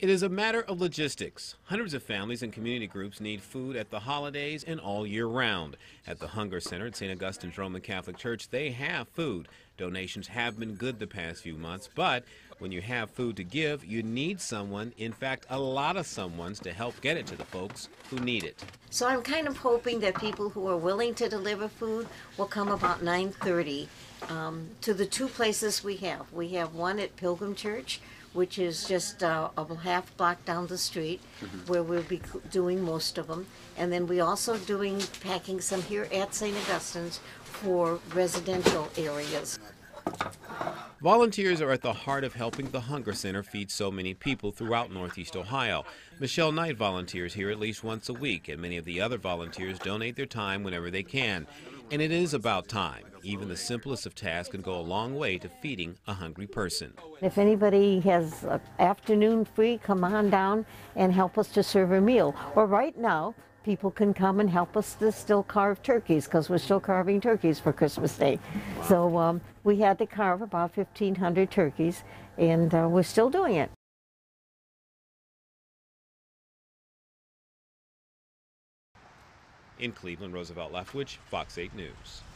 It is a matter of logistics. Hundreds of families and community groups need food at the holidays and all year round. At the Hunger Center at St. Augustine's Roman Catholic Church, they have food. Donations have been good the past few months, but when you have food to give, you need someone, in fact, a lot of someones, to help get it to the folks who need it. So I'm kind of hoping that people who are willing to deliver food will come about 9:30 to the two places we have. We have one at Pilgrim Church, which is just a half block down the street, where we'll be doing most of them. And then we also packing some here at St. Augustine's for residential areas. Volunteers are at the heart of helping the Hunger Center feed so many people throughout Northeast Ohio. Michelle Knight volunteers here at least once a week, and many of the other volunteers donate their time whenever they can. And it is about time. Even the simplest of tasks can go a long way to feeding a hungry person. If anybody has an afternoon free, come on down and help us to serve a meal. Or right now, people can come and help us to still carve turkeys, because we're still carving turkeys for Christmas Day. So we had to carve about 1,500 turkeys, and we're still doing it. In Cleveland, Roosevelt Leftwich, Fox 8 News.